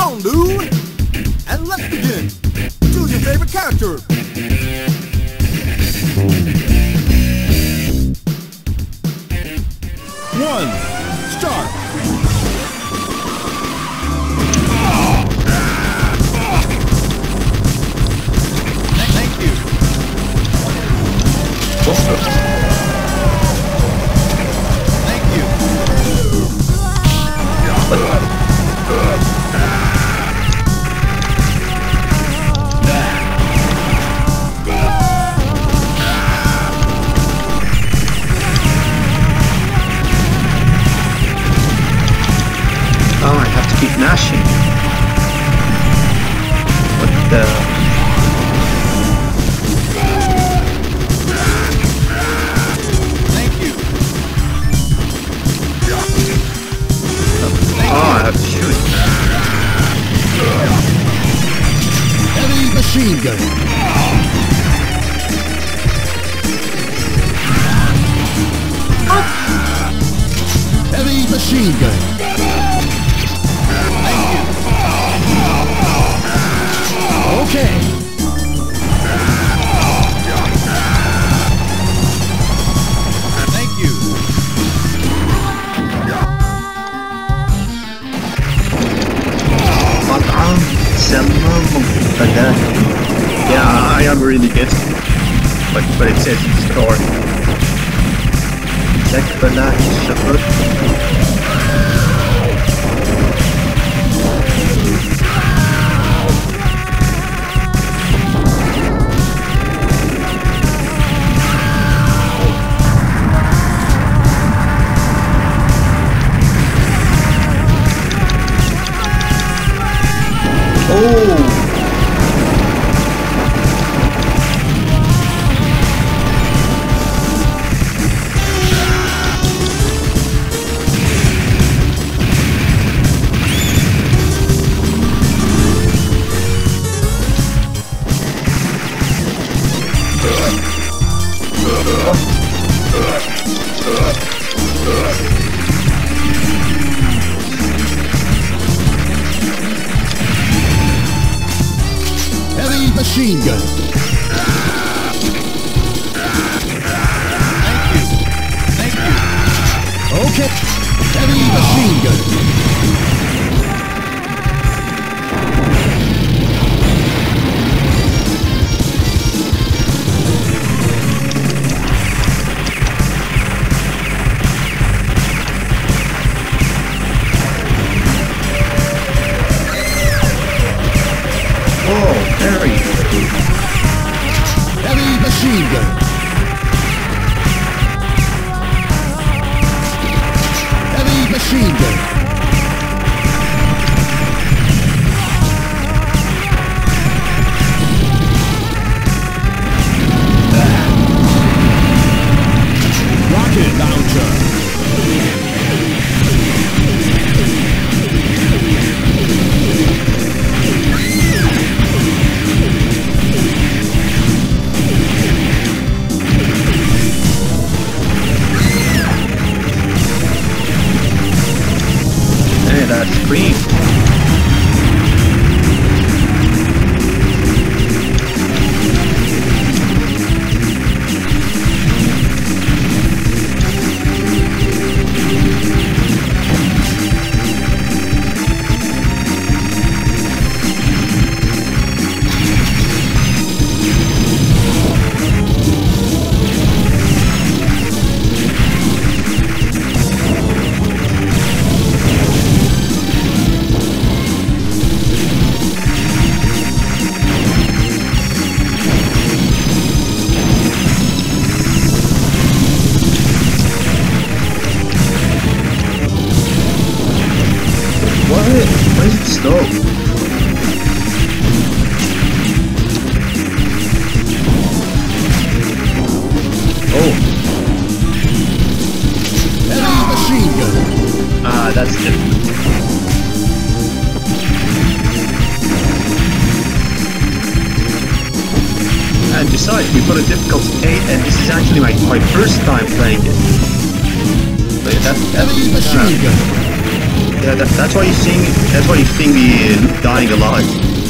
on, dude! And let's begin! Choose your favorite character! One, start! Thank you! Thank you! Oh, I have to keep mashing. What the... Thank you! Oh, I have to shoot. Heavy machine gun! Heavy machine gun! Thank you! Okay! Thank you! مطعم سمى مفردات. Yeah, I am really good. But it says store. Check بلاش شفر. Oh! Heavy machine gun! Thank you! Thank you! Okay! Heavy machine gun! Oh, very. Heavy machine gun! Heavy machine gun! Rocket launcher! Hey, that's green. What? Why is it slow? Oh. Heavy machine gun! Ah, that's different. And besides, we put a difficulty 8, and this is actually my first time playing it. But Heavy machine gun! Yeah, that's why you sing. That's why you sing me dying a lot.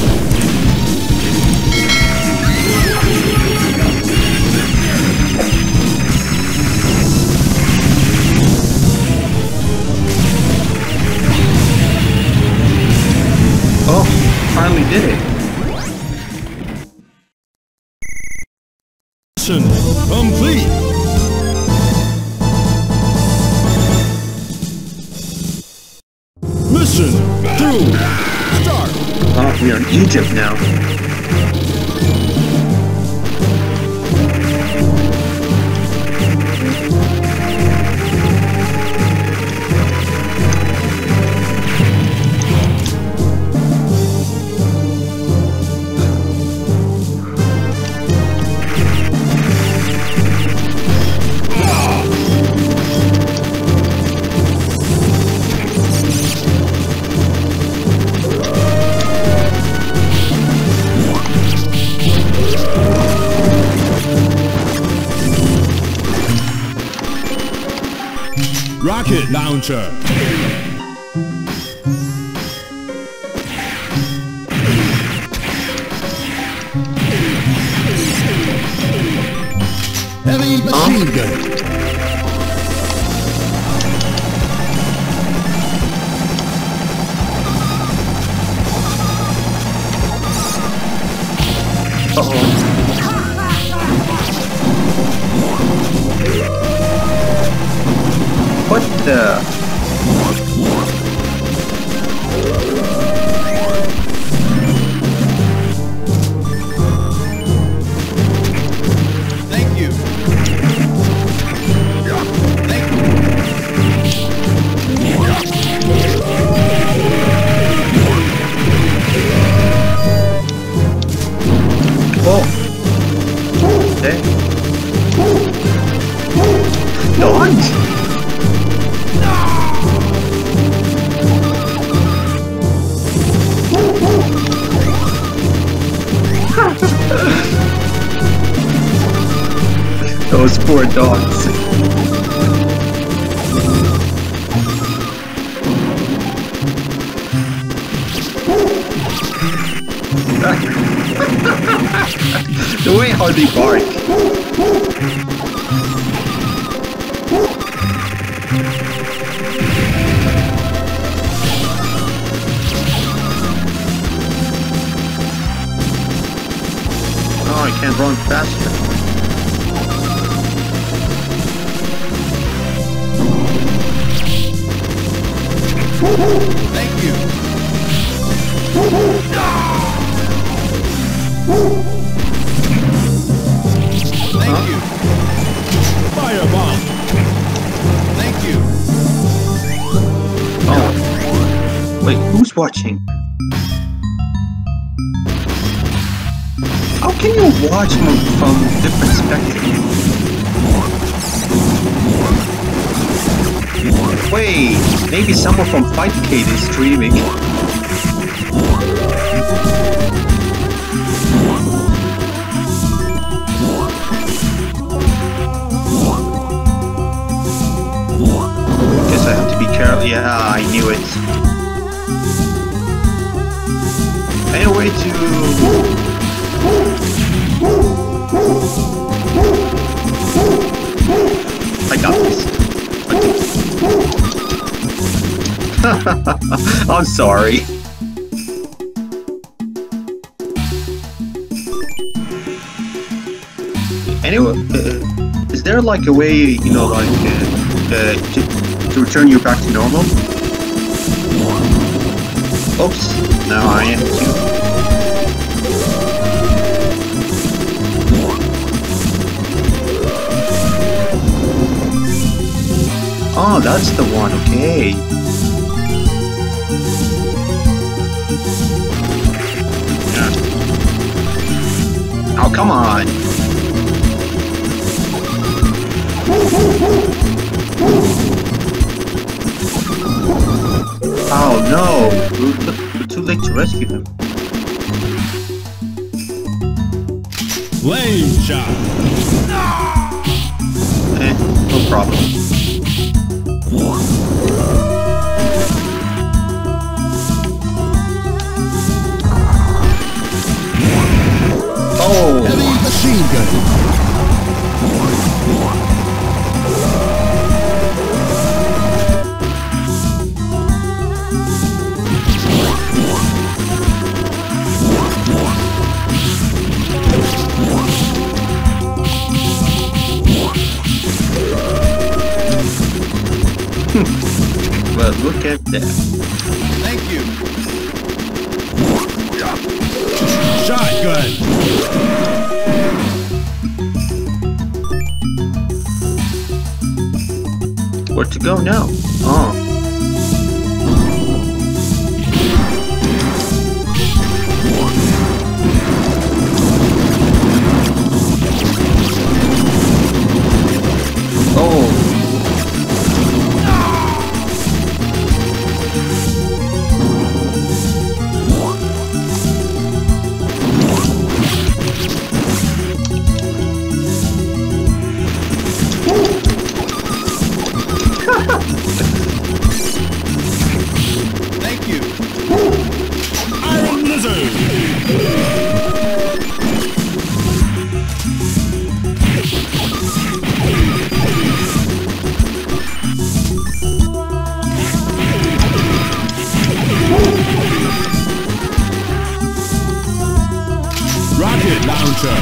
Oh, finally did it. Mission complete. Mission 2. Start. Oh, we are in Egypt now. Rocket launcher. Heavy machine gun. What the? Thank you. Thank you. Oh. Okay. Don't. Those poor dogs. The way how they bark. Oh, I can't run faster. Thank you. Thank you. Fireball. Thank you. Oh. Wait, who's watching? How can you watch from different spectacles? Wait, maybe someone from Fightcade is streaming. Guess I have to be careful. Yeah, I knew it. Anyway, I got this. I'm sorry. Anyway, is there like a way, you know, like to return you back to normal? Oops, now I am too. Oh, that's the one, okay. Yeah. Oh, come on. Oh no, we're too late to rescue him. Flame shot. No problem. machine gun. Well, look at that. Thank you. Shotgun. Where to go now? Oh. Oh. Thank you. Iron Lizard. Rocket launcher.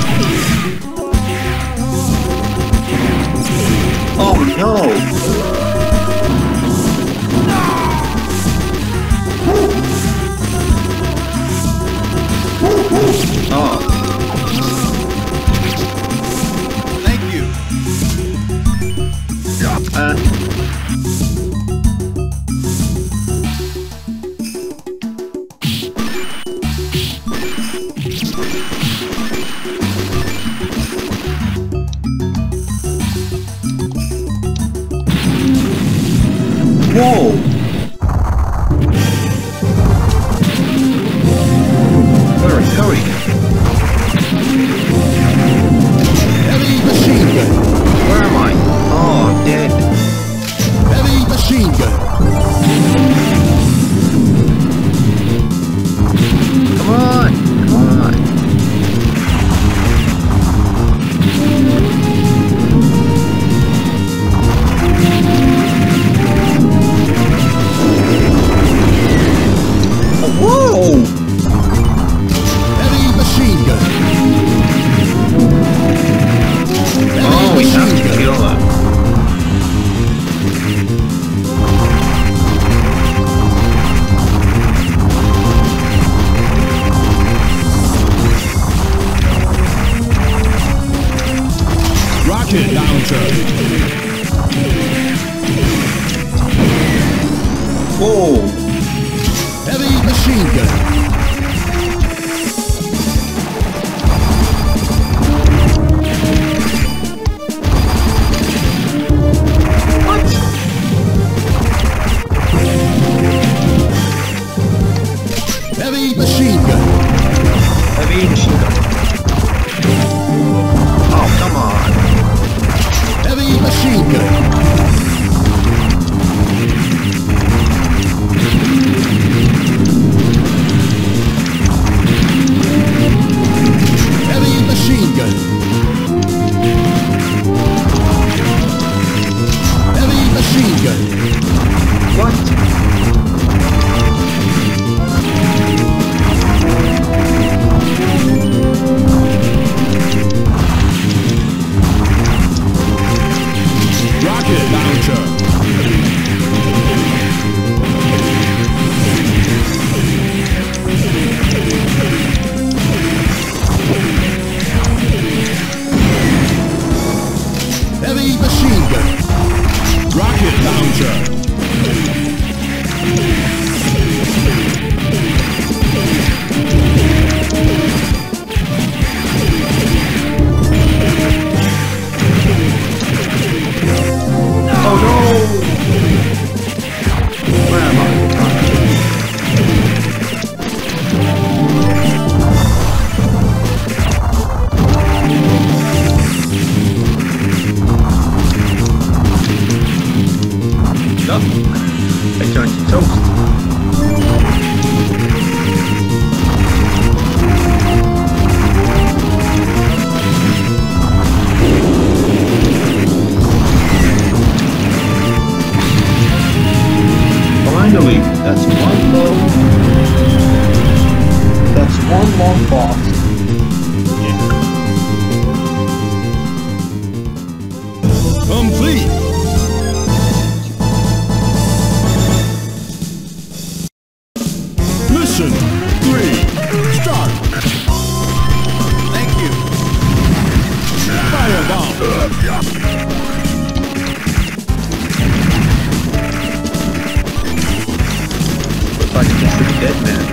Oh no! Oh. Thank you. Whoa! Hurry! Heavy machine gun. Where am I? Oh, dead. Heavy machine gun. Come on! Whoa! Heavy machine gun. Oh, we have to kill her. Rocket launcher. Whoa! Heavy machine gun. What? Heavy machine gun. Heavy machine gun. Oh, come on. Heavy machine gun. That's one long. That's one long boss. Complete. Mission 3. Start. Thank you. Firebomb. Looks like it's the dead man.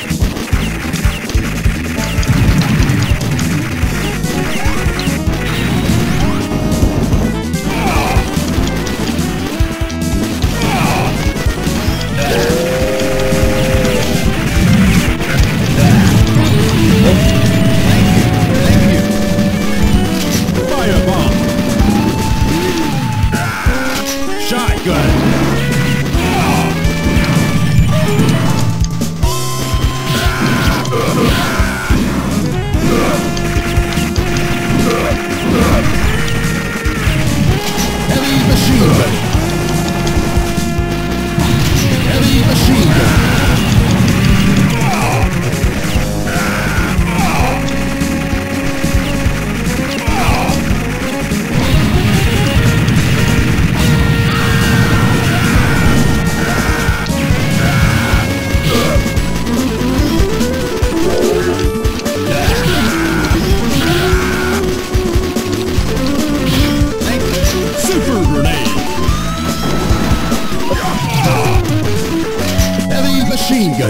Machine gun.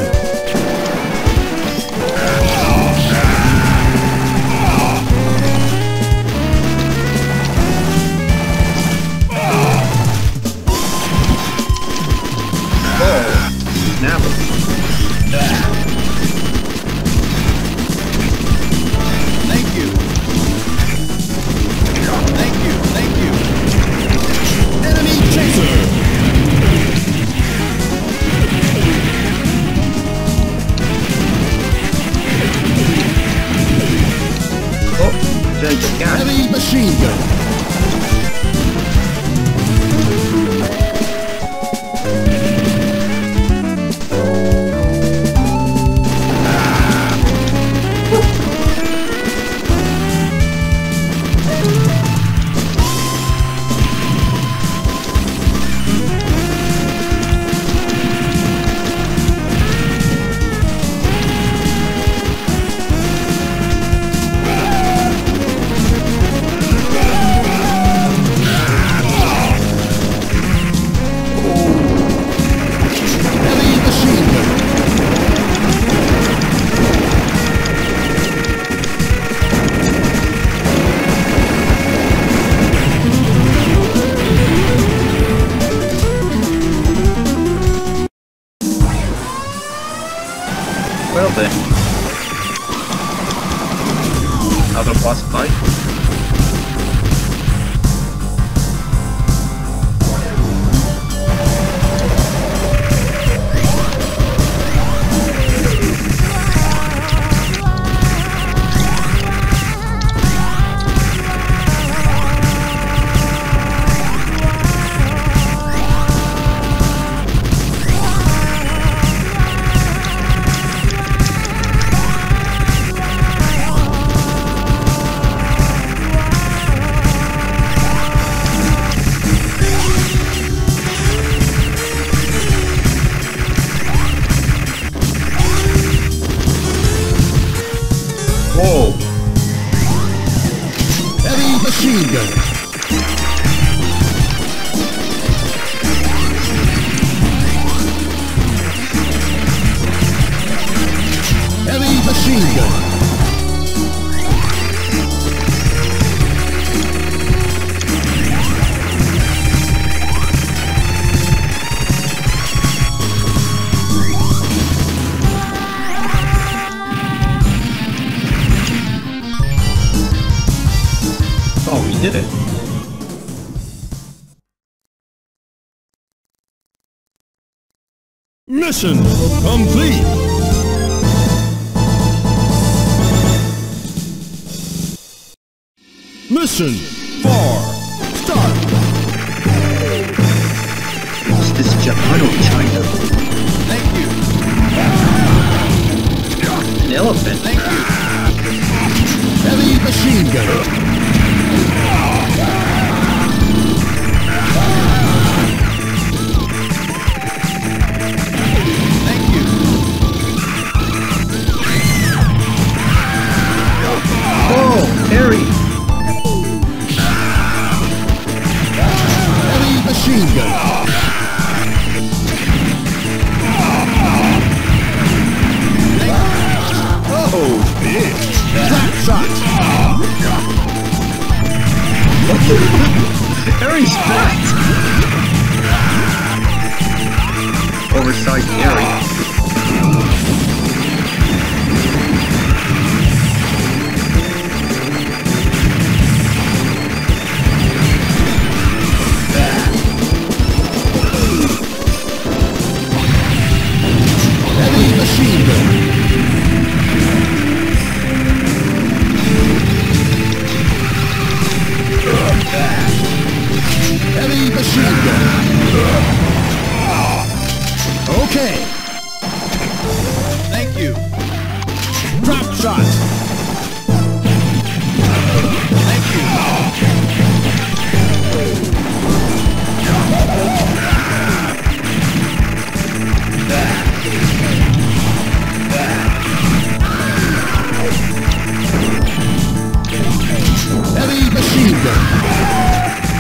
Thank you. Thank you. Thank you. Enemy chaser. Heavy machine gun. Well then. Another boss fight. Whoa! Heavy machine gun. Heavy machine gun. Oh, we did it. Mission complete. Mission 4. Start. Is this Japan or China? Thank you. machine gun. Oh, Harry! Heavy machine gun. Oh, big. Flat shot. Harry's fat! Oversized Harry. Heavy machine gun. Heavy machine gun. Okay. Thank you. Drop shot. Thank you. Heavy machine gun.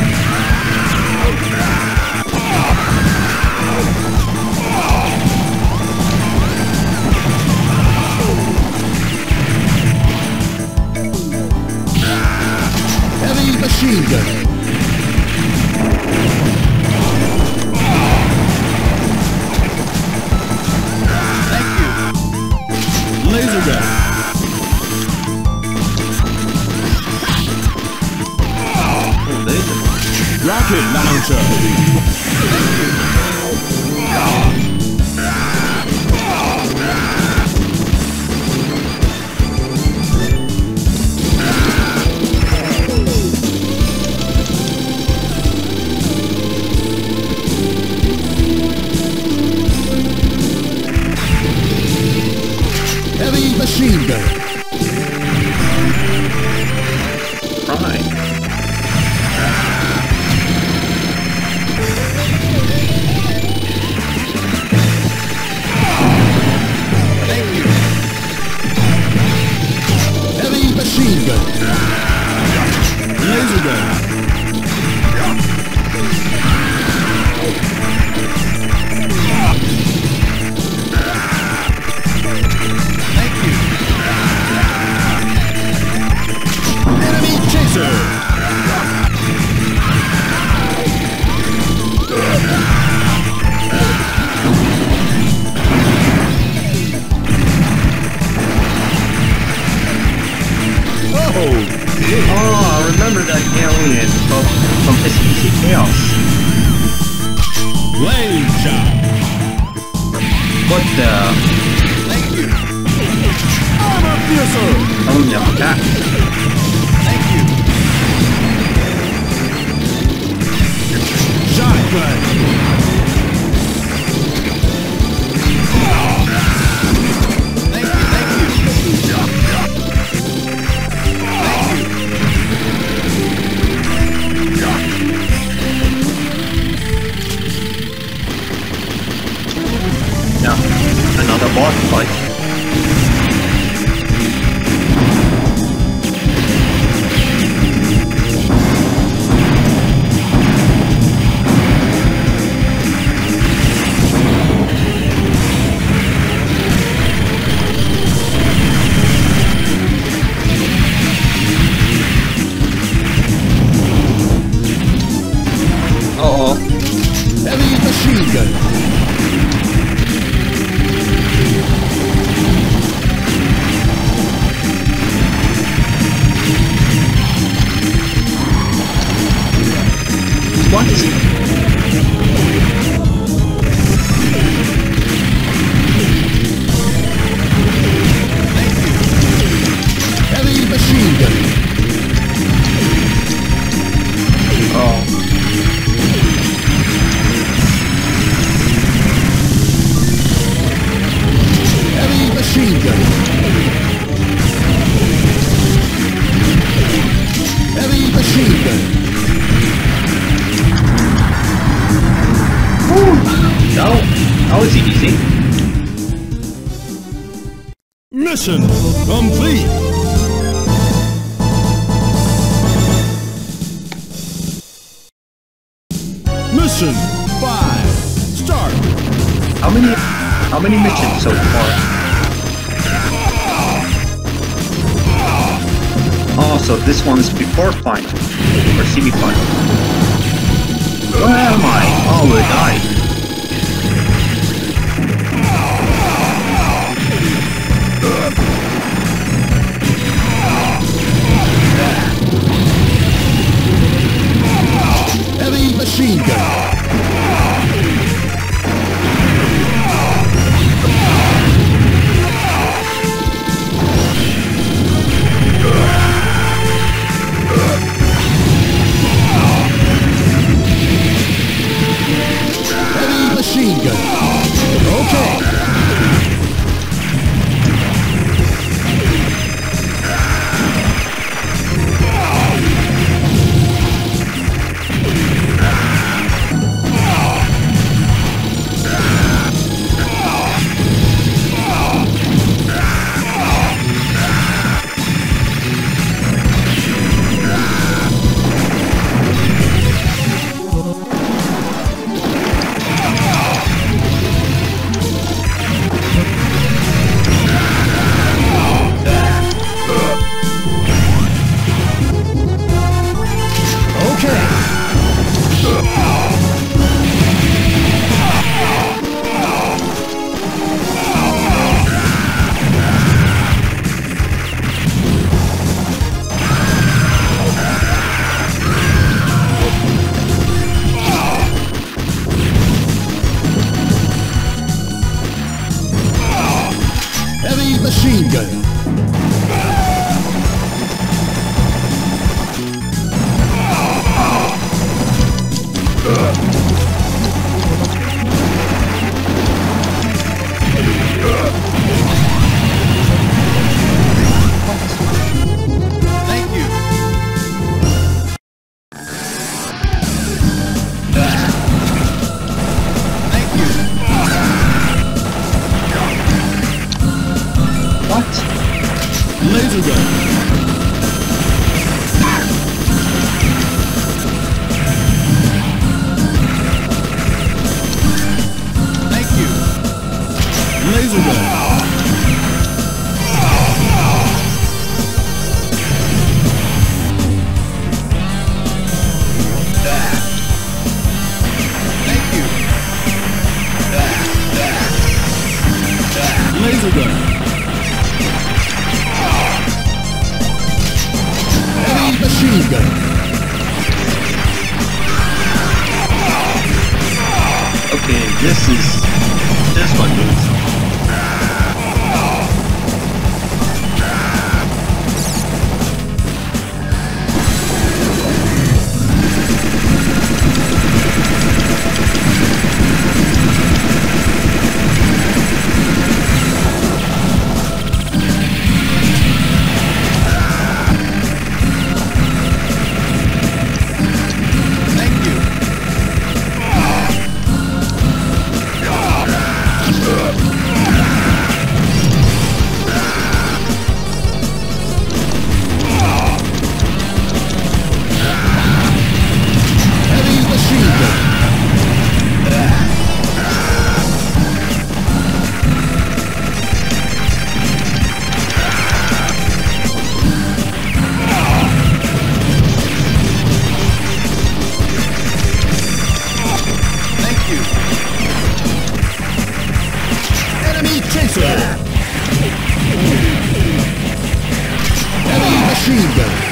Heavy machine gun. Thank you. Laser gun. Oh, laser. Rocket launcher. Heavy machine gun. Right. Thank you. Heavy machine gun. Laser gun. Thank you. Enemy chaser. Oh, I remember that alien from SPC Chaos. Blade shot. What the? Thank you. Armor piercer. Oh, no, that. Thank you. Shotgun. Thank you, thank you. Now, another boss fight. Uh-oh. Heavy machine gun. Mission complete. Mission 5. Start. How many missions so far? Oh, so this one's before final or semi-final. Where am I? Oh, we died. Heavy machine gun. Heavy machine gun. Okay. Machine gun. Thank you. Thank you. What? Laser gun. Thank you. Laser gun. Thank you. Laser gun. Heavy machine gun. Okay, this one moves. Thank you. Heavy machine gun. Thank you. Enemy chaser. Heavy machine gun.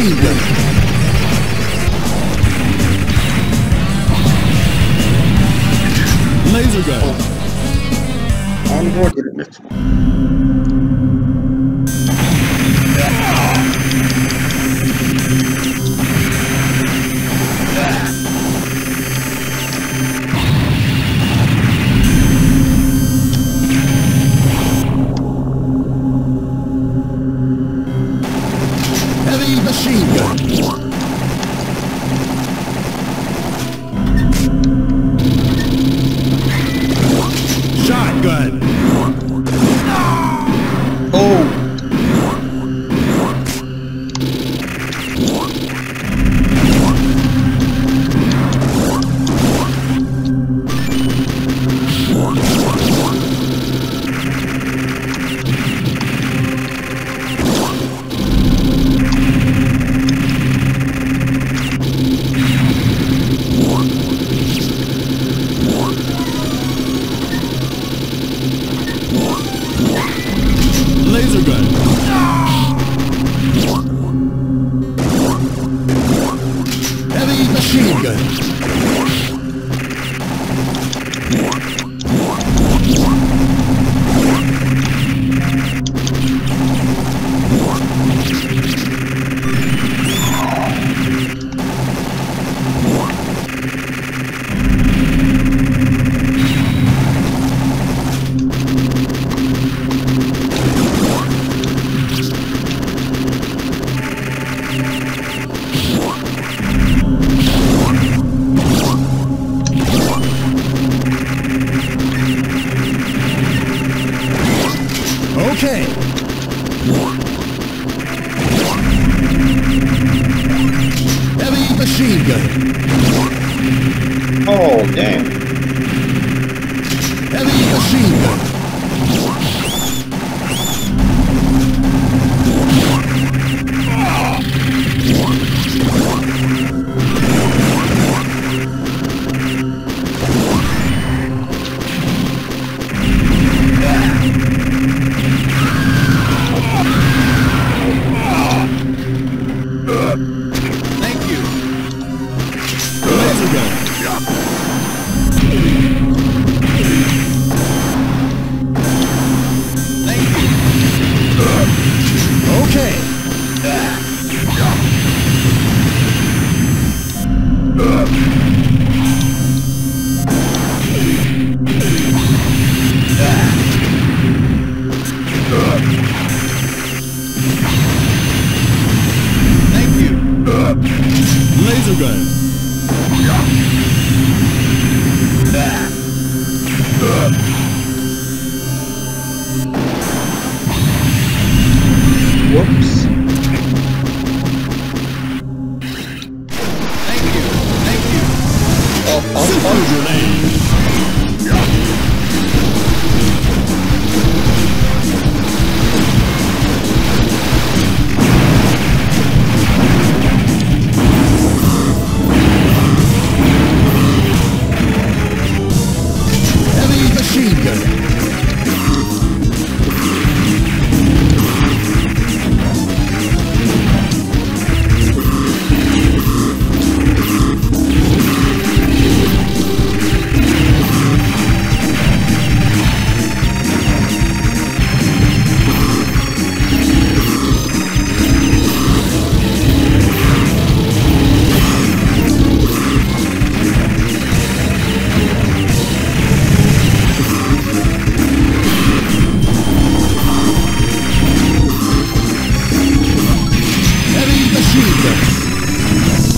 machine gun. Laser gun. Onboard unit. Heavy machine gun. Shotgun. Oh! Laser gun. Heavy machine gun. Okay. Heavy machine gun. Oh, damn. Heavy machine gun. Thank you. Laser gun. Thank you. Okay. Thank you. Laser gun. Whoops. Thank you. Thank you. Super grenade. Heavy machine gun. Heavy machine gun.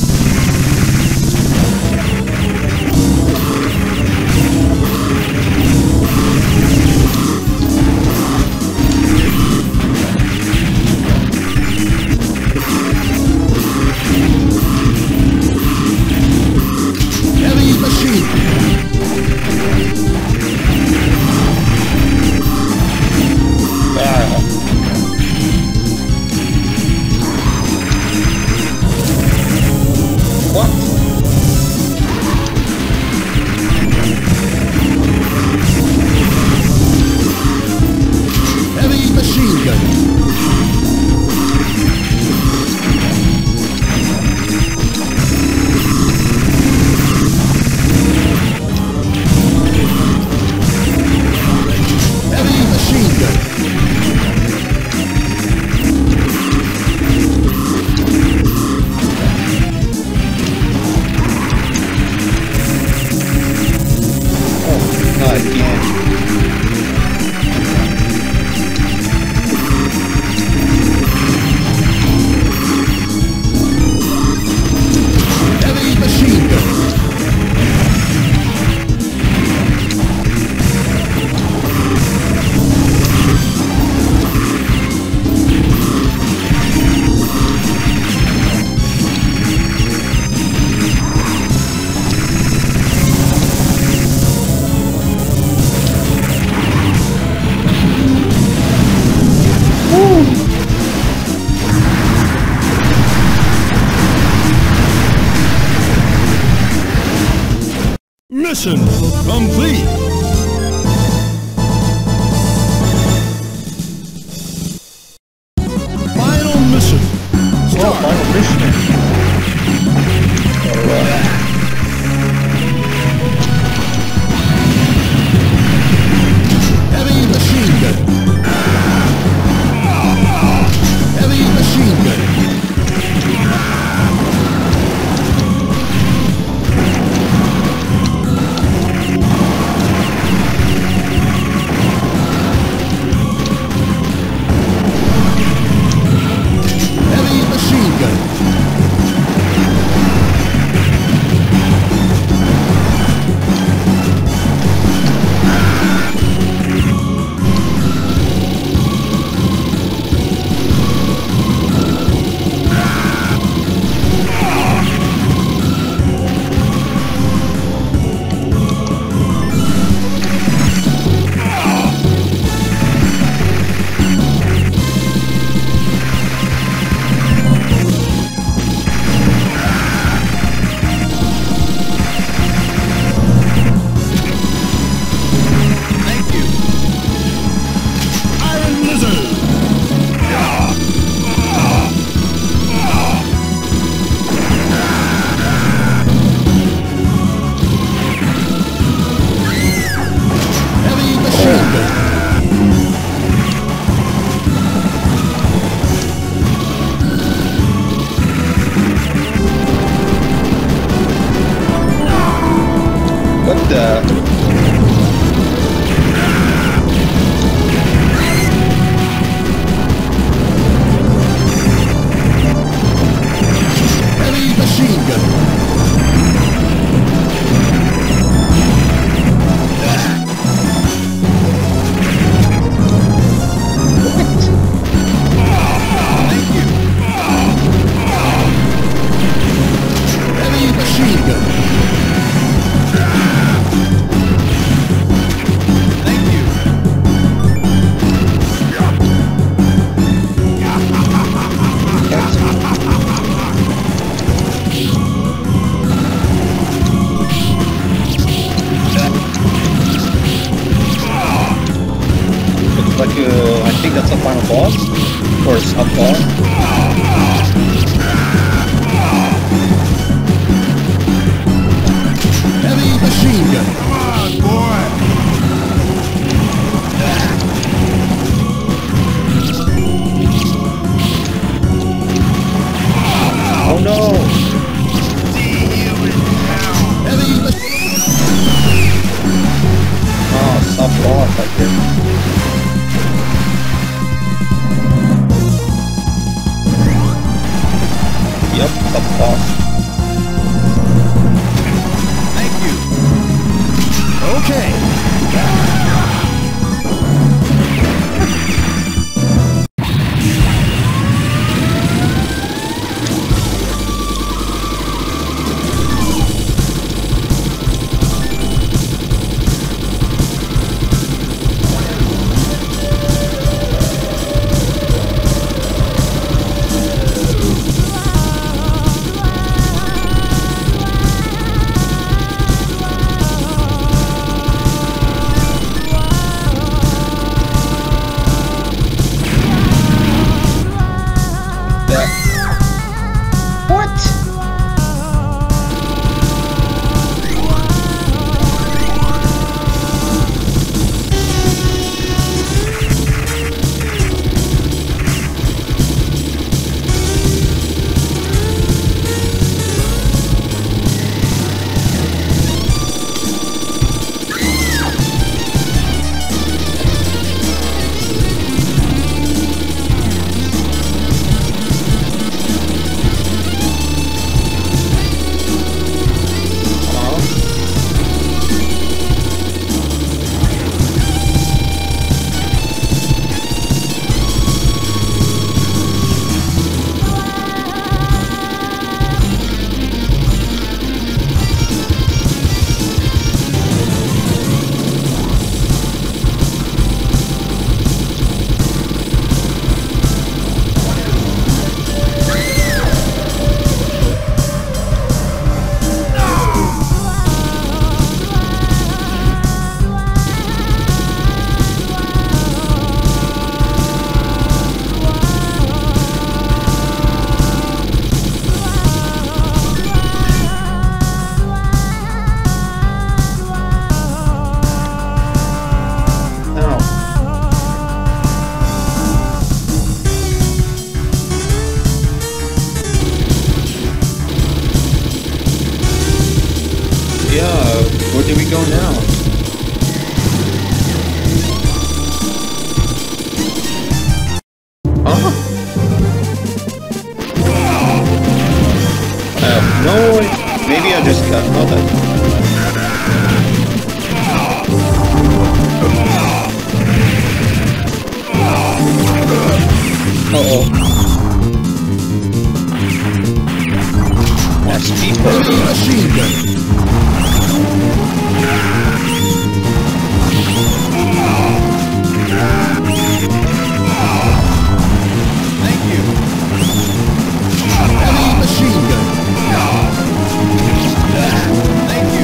Heavy machine. Ah. What? Heavy machine gun. Mission complete. Final mission. Oh, final mission. Alright. Heavy machine gun. Heavy machine gun. Heavy machine gun. Thank you. Iron Lizard. Heavy machine gun. What the? Heavy machine gun. Thank you. Heavy machine gun. Thank you. Looks like I think that's a final boss or a sub boss. Heavy machine gun. Come on, boy. Oh no! Heavy machine Oh, sub boss, I guess. yeah, where do we go now? Huh? No, maybe I just got nothing. Uh-oh. That's people. Machine gun. Thank you. Heavy machine gun. Thank you.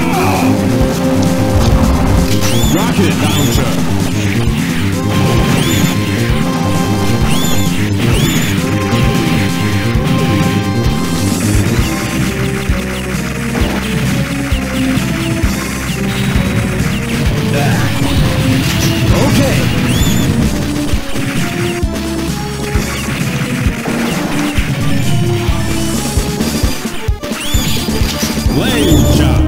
Rocket launcher. Okay. Lane shot.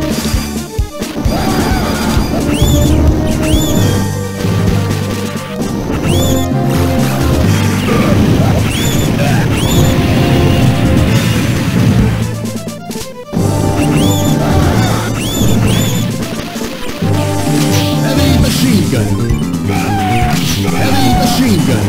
Heavy machine gun. Heavy machine gun.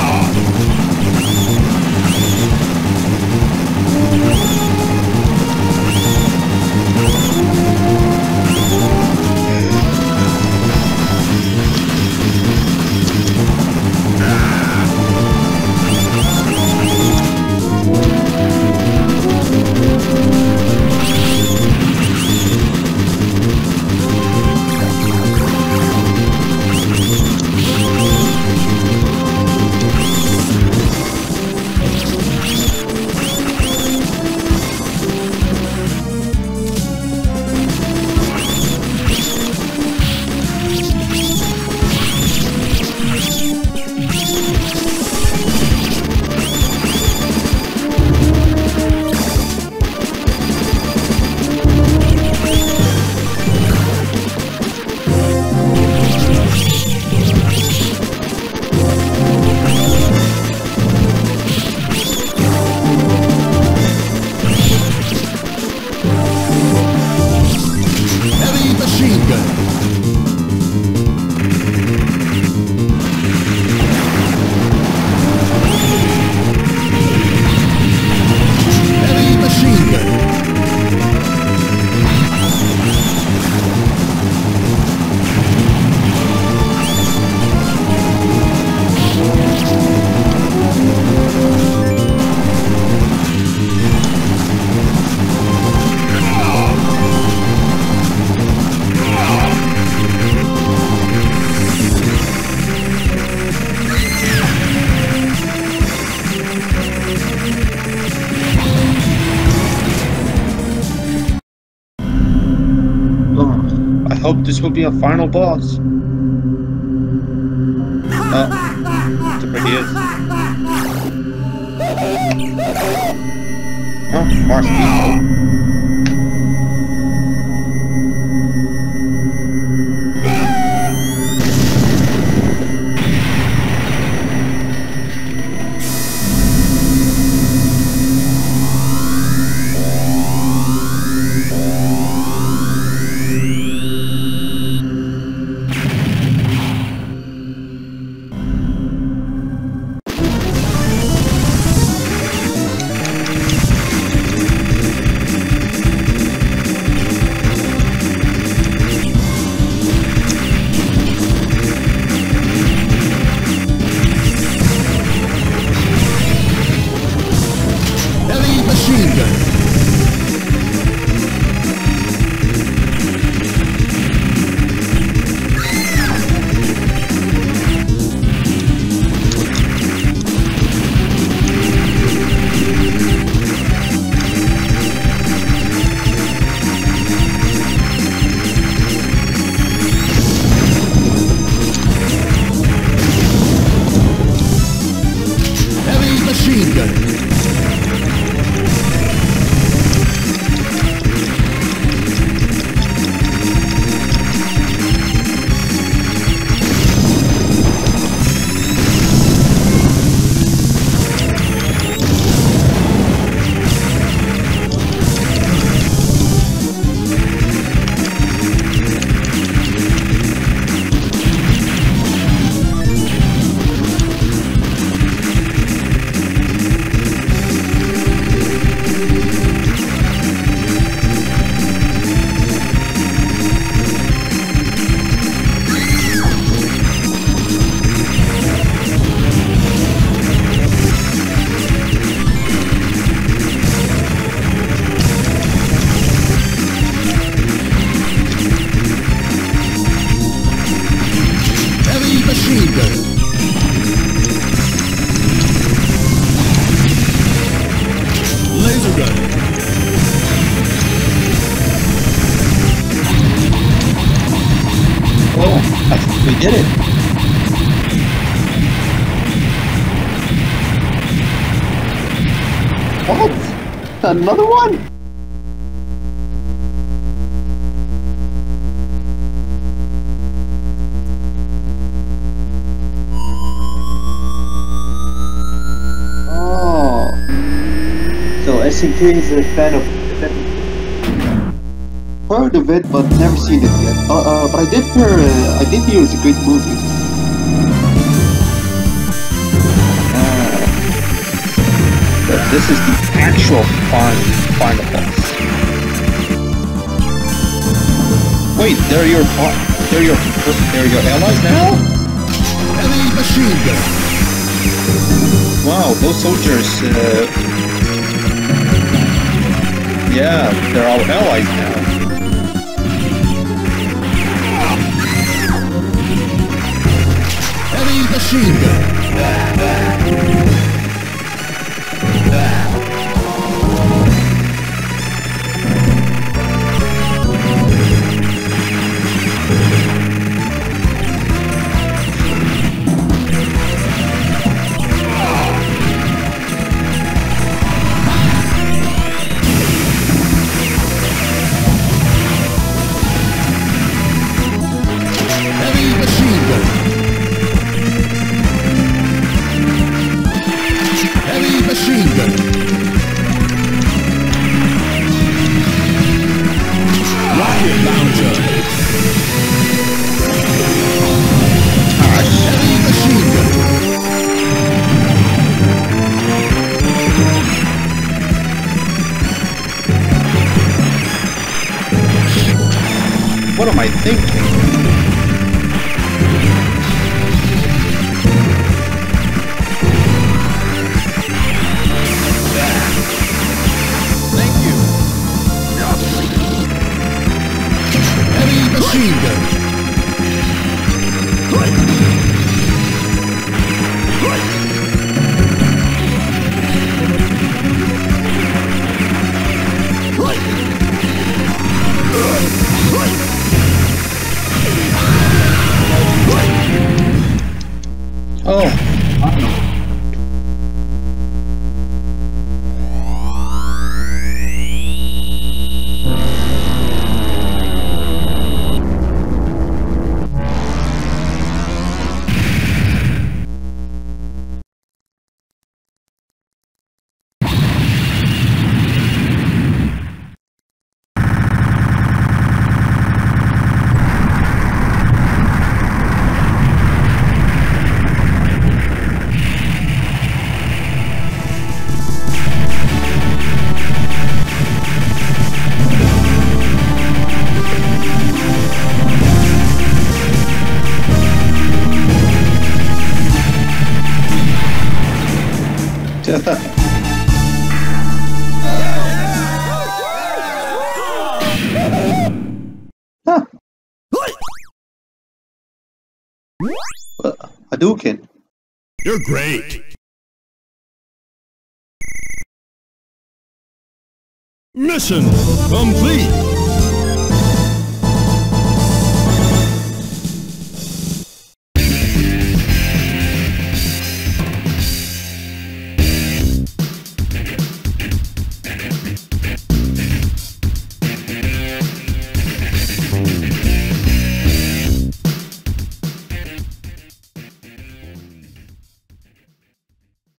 Heavy machine gun. Heavy machine gun. Oh, I hope this will be a final boss. Oh, there he is. Oh, more people. did it! What? Another one? Oh. So SNK is a fan of it. Heard of it, but never seen it yet. But I did hear it's a great movie. But this is the actual final boss. Wait, they're your allies now? Heavy machine gun. Wow, those soldiers. Yeah, they're all allies now. Heavy machine gun. Heavy machine gun. Heavy machine gun. Rocket launcher. Heavy machine gun. What am I thinking? Thank you. Heavy machine gun. Oh. Huh. Hadouken. You're great. Mission complete.